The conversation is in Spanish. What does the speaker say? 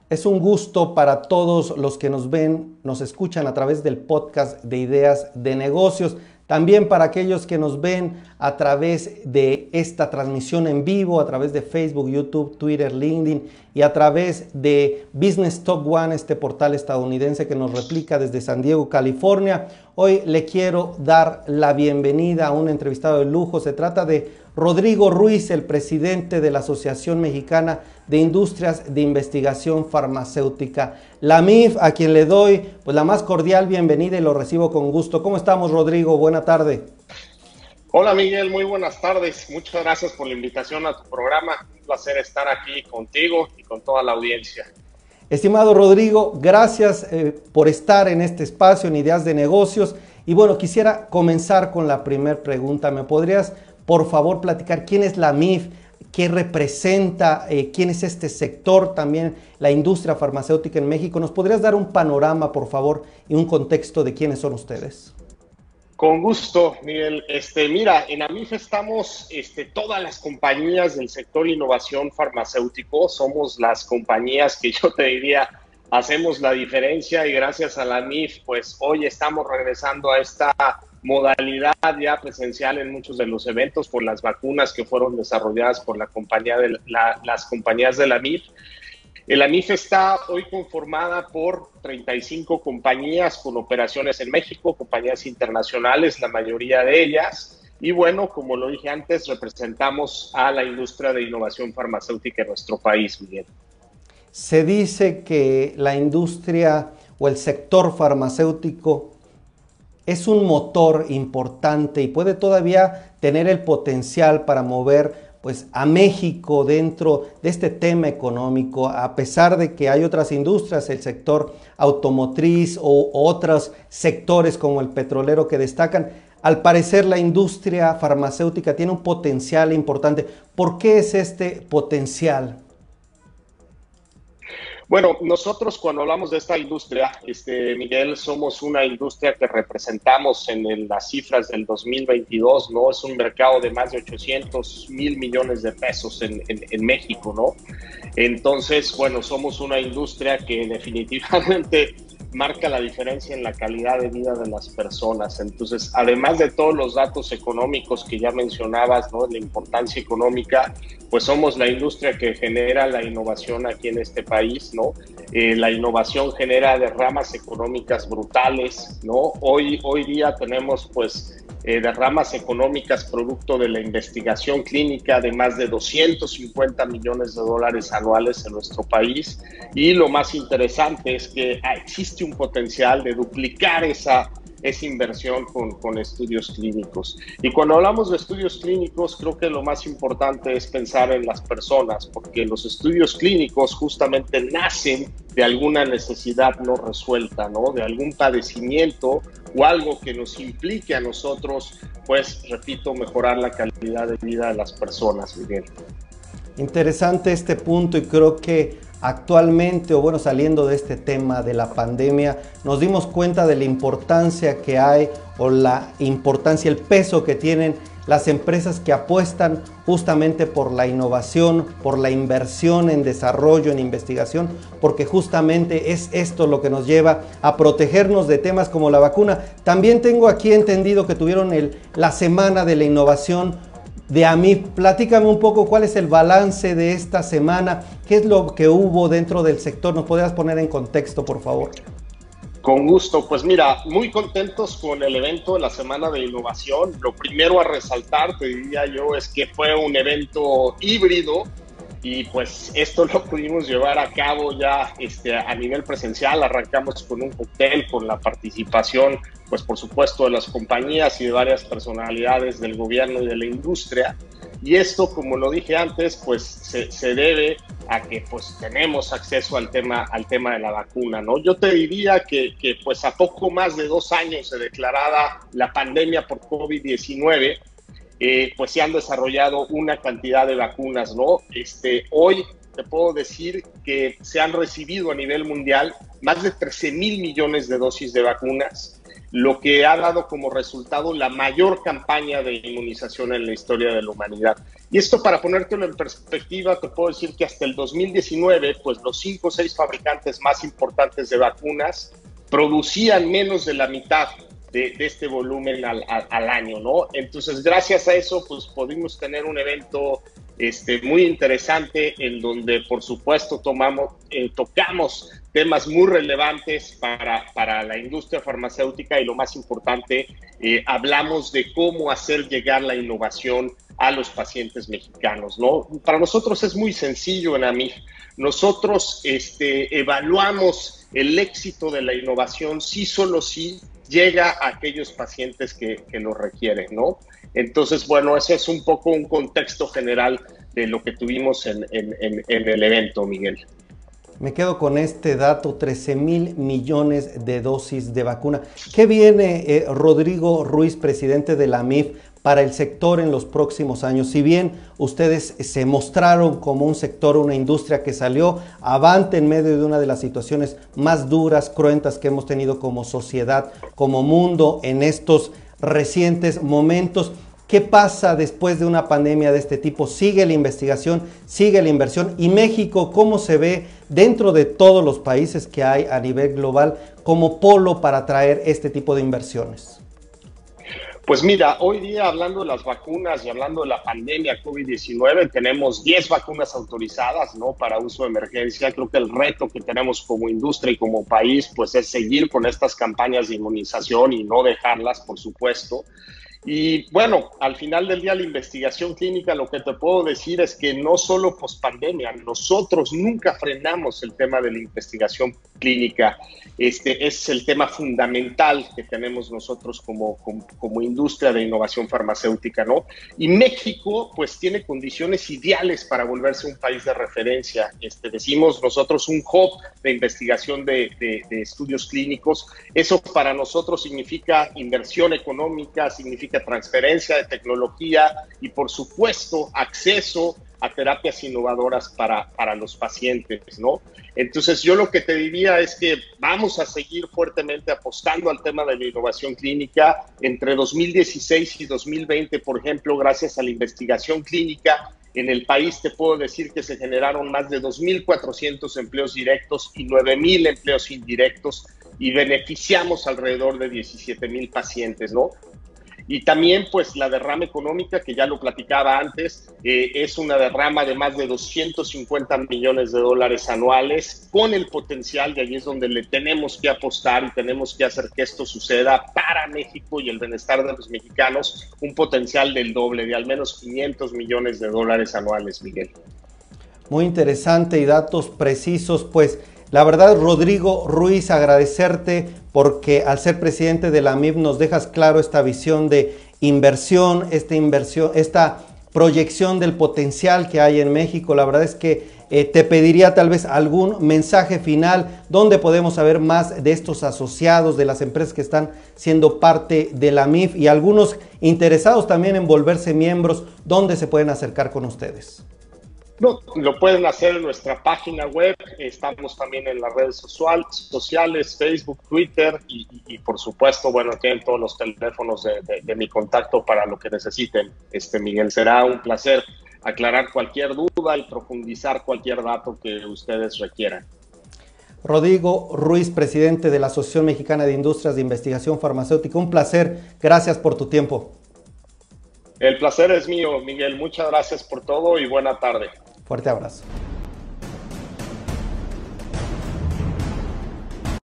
Es un gusto para todos los que nos ven, nos escuchan a través del podcast de Ideas de Negocios. También para aquellos que nos ven a través de esta transmisión en vivo, a través de Facebook, YouTube, Twitter, LinkedIn y a través de Business Top One, este portal estadounidense que nos replica desde San Diego, California. Hoy le quiero dar la bienvenida a un entrevistado de lujo. Se trata de Rodrigo Ruiz, el presidente de la Asociación Mexicana de Industrias de Investigación Farmacéutica, la AMIF, a quien le doy pues la más cordial bienvenida y lo recibo con gusto. ¿Cómo estamos, Rodrigo? Buena tarde. Hola, Miguel, muy buenas tardes. Muchas gracias por la invitación a tu programa. Un placer estar aquí contigo y con toda la audiencia. Estimado Rodrigo, gracias por estar en este espacio en Ideas de Negocios. Y bueno, quisiera comenzar con la primera pregunta. ¿Me podrías, por favor, platicar quién es la AMIF? ¿Qué representa? ¿Quién es este sector? También la industria farmacéutica en México. ¿Nos podrías dar un panorama, por favor, y un contexto de quiénes son ustedes? Con gusto, Miguel. Mira, en AMIF estamos todas las compañías del sector innovación farmacéutico. Somos las compañías que yo te diría hacemos la diferencia y gracias a la AMIF, pues hoy estamos regresando a esta modalidad ya presencial en muchos de los eventos por las vacunas que fueron desarrolladas por las compañías de la AMIF. El AMIF está hoy conformada por 35 compañías con operaciones en México, compañías internacionales, la mayoría de ellas. Y bueno, como lo dije antes, representamos a la industria de innovación farmacéutica en nuestro país, Miguel. Se dice que la industria o el sector farmacéutico es un motor importante y puede todavía tener el potencial para mover pues, a México dentro de este tema económico, a pesar de que hay otras industrias, el sector automotriz o otros sectores como el petrolero que destacan. Al parecer la industria farmacéutica tiene un potencial importante. ¿Por qué es este potencial? Bueno, nosotros cuando hablamos de esta industria, Miguel, somos una industria que representamos en las cifras del 2022, ¿no? Es un mercado de más de 800,000 millones de pesos en México, ¿no? Entonces, bueno, somos una industria que definitivamente marca la diferencia en la calidad de vida de las personas. Entonces, además de todos los datos económicos que ya mencionabas, ¿no? La importancia económica, pues somos la industria que genera la innovación aquí en este país, ¿no? La innovación genera derramas económicas brutales, ¿no? Hoy día tenemos, pues, derramas económicas producto de la investigación clínica de más de 250 millones de dólares anuales en nuestro país. Y lo más interesante es que existe un potencial de duplicar esa inversión con estudios clínicos. Y cuando hablamos de estudios clínicos, creo que lo más importante es pensar en las personas, porque los estudios clínicos justamente nacen de alguna necesidad no resuelta, ¿no? De algún padecimiento o algo que nos implique a nosotros, pues, repito, mejorar la calidad de vida de las personas, Miguel. Interesante este punto y creo que actualmente, o bueno, saliendo de este tema de la pandemia, nos dimos cuenta de la importancia que hay o la importancia, el peso que tienen las empresas que apuestan justamente por la innovación, por la inversión en desarrollo, en investigación, porque justamente es esto lo que nos lleva a protegernos de temas como la vacuna. También tengo aquí entendido que tuvieron la Semana de la Innovación de AMIF. Platícame un poco cuál es el balance de esta semana, qué es lo que hubo dentro del sector. ¿Nos podrías poner en contexto, por favor? Con gusto. Pues mira, muy contentos con el evento de la Semana de Innovación. Lo primero a resaltar, te diría yo, es que fue un evento híbrido y pues esto lo pudimos llevar a cabo ya a nivel presencial. Arrancamos con un cóctel con la participación, pues por supuesto, de las compañías y de varias personalidades del gobierno y de la industria. Y esto, como lo dije antes, pues se debe a que pues tenemos acceso al tema de la vacuna, ¿no? Yo te diría que pues a poco más de 2 años de declarada la pandemia por COVID-19, pues se han desarrollado una cantidad de vacunas, ¿no? Hoy te puedo decir que se han recibido a nivel mundial más de 13,000 millones de dosis de vacunas, lo que ha dado como resultado la mayor campaña de inmunización en la historia de la humanidad. Y esto, para ponértelo en perspectiva, te puedo decir que hasta el 2019, pues los 5 o 6 fabricantes más importantes de vacunas producían menos de la mitad de este volumen al año, ¿no? Entonces, gracias a eso, pues pudimos tener un evento muy interesante en donde, por supuesto, tocamos temas muy relevantes para la industria farmacéutica y, lo más importante, hablamos de cómo hacer llegar la innovación a los pacientes mexicanos, ¿no? Para nosotros es muy sencillo en AMIF. Nosotros evaluamos el éxito de la innovación si solo si llega a aquellos pacientes que lo requieren, ¿no? Entonces, bueno, ese es un poco un contexto general de lo que tuvimos en el evento, Miguel. Me quedo con este dato, 13,000 millones de dosis de vacuna. ¿Qué viene, Rodrigo Ruiz, presidente de la AMIF, para el sector en los próximos años? Si bien ustedes se mostraron como un sector, una industria que salió avante en medio de una de las situaciones más duras, cruentas que hemos tenido como sociedad, como mundo en estos recientes momentos, ¿qué pasa después de una pandemia de este tipo? ¿Sigue la investigación? ¿Sigue la inversión? ¿Y México cómo se ve dentro de todos los países que hay a nivel global como polo para atraer este tipo de inversiones? Pues mira, hoy día, hablando de las vacunas y hablando de la pandemia COVID-19, tenemos 10 vacunas autorizadas, ¿no?, para uso de emergencia. Creo que el reto que tenemos como industria y como país, pues, es seguir con estas campañas de inmunización y no dejarlas, por supuesto. Y bueno, al final del día, la investigación clínica, lo que te puedo decir es que no solo pospandemia, nosotros nunca frenamos el tema de la investigación clínica. Es el tema fundamental que tenemos nosotros como industria de innovación farmacéutica, ¿no? Y México, pues, tiene condiciones ideales para volverse un país de referencia. Decimos nosotros un hub de investigación de estudios clínicos. Eso para nosotros significa inversión económica, significa transferencia de tecnología y, por supuesto, acceso a terapias innovadoras para los pacientes, ¿no? Entonces, yo lo que te diría es que vamos a seguir fuertemente apostando al tema de la innovación clínica. Entre 2016 y 2020, por ejemplo, gracias a la investigación clínica, en el país te puedo decir que se generaron más de 2,400 empleos directos y 9,000 empleos indirectos y beneficiamos alrededor de 17,000 pacientes, ¿no? Y también, pues, la derrama económica, que ya lo platicaba antes, es una derrama de más de 250 millones de dólares anuales, con el potencial, y ahí es donde le tenemos que apostar y tenemos que hacer que esto suceda para México y el bienestar de los mexicanos, un potencial del doble, de al menos 500 millones de dólares anuales, Miguel. Muy interesante y datos precisos, pues. La verdad, Rodrigo Ruiz, agradecerte porque al ser presidente de la AMIF nos dejas claro esta visión de inversión, esta proyección del potencial que hay en México. La verdad es que te pediría tal vez algún mensaje final donde podemos saber más de estos asociados, de las empresas que están siendo parte de la AMIF y algunos interesados también en volverse miembros, ¿dónde se pueden acercar con ustedes? No, lo pueden hacer en nuestra página web, estamos también en las redes sociales, Facebook, Twitter y por supuesto, bueno, tienen todos los teléfonos de mi contacto para lo que necesiten. Miguel, será un placer aclarar cualquier duda y profundizar cualquier dato que ustedes requieran. Rodrigo Ruiz, presidente de la Asociación Mexicana de Industrias de Investigación Farmacéutica, un placer, gracias por tu tiempo. El placer es mío, Miguel, muchas gracias por todo y buena tarde. Fuerte abrazo.